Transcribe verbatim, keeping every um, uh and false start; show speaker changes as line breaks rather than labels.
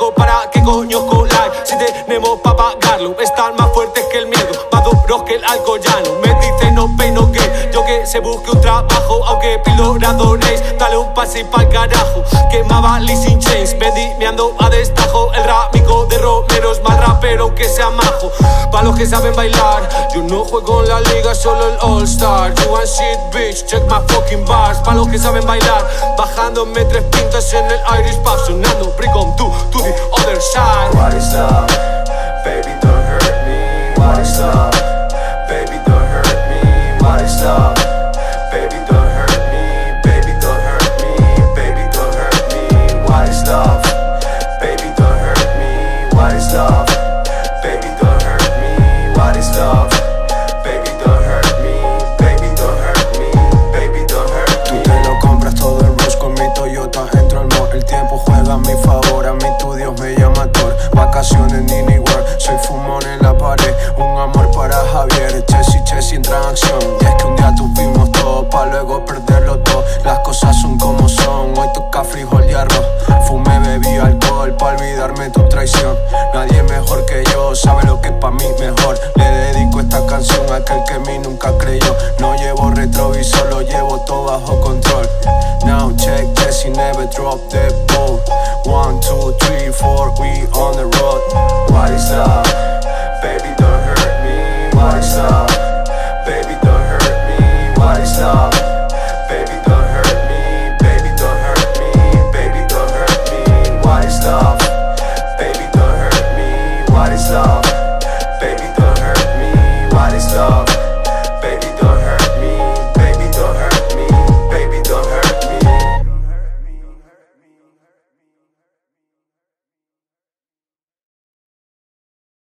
pero para qué coño colar si tenemos pa' pagarlo. Están más fuertes que el miedo, más duros que el alcoyano. Me dicen no pain no gain, yo que se busque un trabajo, aunque píldora adoréis, dale un pase pa'l carajo. Quemaba Lizzy Chains, vendimiando a destajo. El ramico de Romero es más rapero aunque sea majo. Pa' los que saben bailar, yo no juego en la liga, solo el All Star. You want shit bitch, check my fucking bars. Pa' los que saben bailar, bajándome tres pintas en el Irish Pub, sonando Bring 'em to, to the other side.
What is up? Baby don't hurt me. What is up? Baby don't hurt me. What is up? Baby don't hurt me. Baby don't hurt me. Baby don't hurt me. What is love? Baby don't hurt me. What is love? Baby don't hurt me. What is love? Baby don't hurt me. Baby don't hurt me. Baby don't hurt me.
Tú te lo compras todo el rush con mi Toyota. Entro al mall, el tiempo juega a mi favor. A mí tu Dios me llama Thor. Vacaciones en Anywhere, soy fumón en la pared. Un amor para Javier, Chessy, Chessy entra en acción. Y es que un día tuvimos todo, pa' luego perderlo todo. Las cosas son como son, hoy toca frijol y arroz. Fumé, bebí alcohol, pa' olvidarme tu traición. Nadie mejor que yo, sabe lo que es pa' mí mejor. Le dedico esta canción a aquel